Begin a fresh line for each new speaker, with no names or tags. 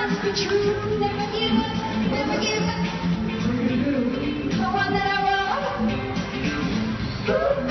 must be true. Never give up, never give up. The one that I want.